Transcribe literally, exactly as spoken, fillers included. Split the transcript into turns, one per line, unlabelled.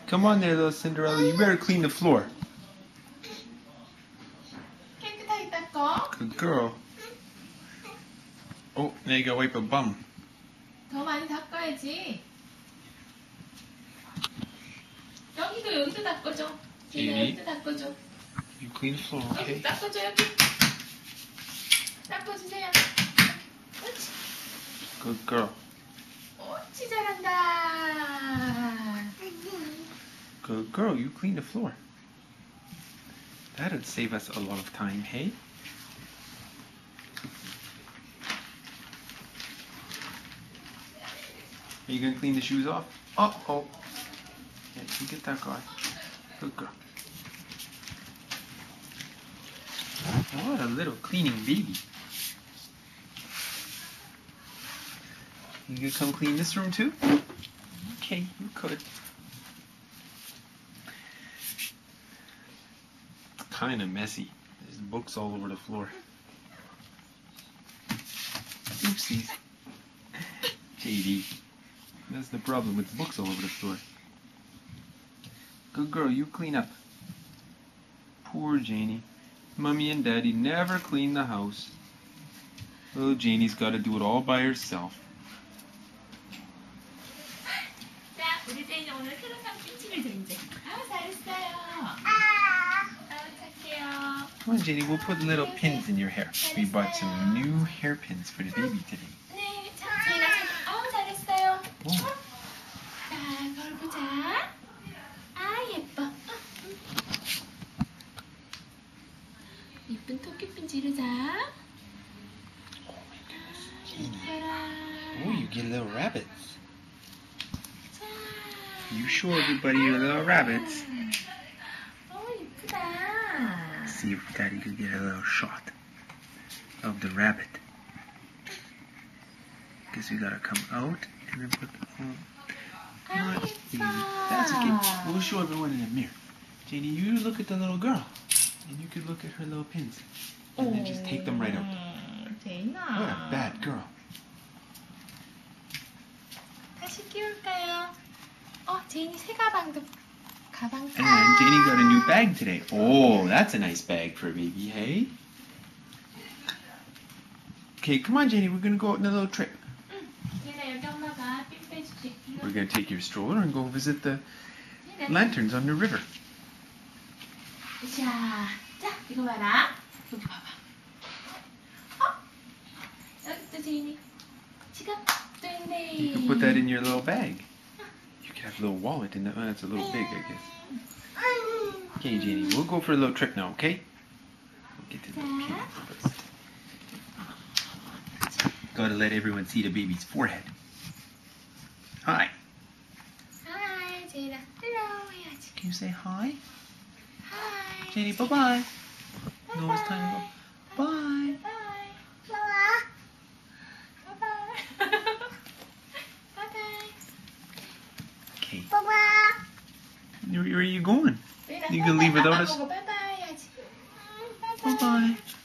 Come on there, little Cinderella. You better clean the floor.
깨끗하게 닦어.
Good girl. Oh, now you gotta wipe a bum.
더 많이 닦아야지. 여기도 여기도 닦아줘. 지인아 여기도 닦아줘.
You clean the floor,
여기
okay?
닦아줘 여기. 닦아주세요. 옳지.
Good girl.
옳지 잘한다.
Good girl. You clean the floor. That'd save us a lot of time, hey? Are you gonna clean the shoes off? Oh, oh. Yeah, you get that guy. Good girl. What a little cleaning baby. You could come clean this room too? Okay, you could. Kind of messy. There's books all over the floor. Oopsies. J D. That's the problem with books all over the floor. Good girl, you clean up. Poor Janie. Mummy and Daddy never clean the house. Little Janie's got to do it all by herself.
자, 우리 제인이 오늘 새로 산 핀치를 줘 이제. 아 잘했어요. 아 착해요.
Come on, Janie, we'll put little pins in your hair. We bought some new hairpins for the baby today.
네, 자, 제인아 참. 아우 잘했어요.
오.
자, 거울 보자. 아 예뻐. 예쁜 토끼핀 지르자. 예뻐라.
Oh, you get little rabbits.
자.
You show everybody your little rabbits.
어 예쁘다.
See if Daddy could get a little shot of the rabbit. Guess we gotta come out and then put the home.
아
Easy.
예뻐.
That's okay. We'll show everyone in the mirror. Janie, you look at the little girl. And you could look at her little pins. And then just take them right out.
제인아.
What a bad girl.
다시 끼울까요? 어, 제인이 새 가방도 가방.
And Janie got a new bag today. Oh, that's a nice bag for a baby, hey? Okay, come on, Janie. We're gonna go out on a little trip.
응. 제인아 여기 엄마가 핀 빼줄게. 이거.
We're gonna take your stroller and go visit the
제인아.
lanterns on the river.
자, 자, 이거 봐라. 여기 봐봐. 어? 여기 또 제인이 지갑도 있네.
You can put that in your little bag. You could have a little wallet in that. Oh, that's a little big, I guess. Okay, Janie, we'll go for a little trip now, okay? We'll get to the little pin first. Gotta let everyone see the baby's forehead. Hi.
하이, 제인아. hello 해야지.
Can you say hi?
하이.
Janie, bye-bye. No, it's time to go. Bye.
바이바이. 바이바이.
Okay.
바이바이.
Where, where are you going? You can leave without us?
바이바이 해야지.
Bye-bye.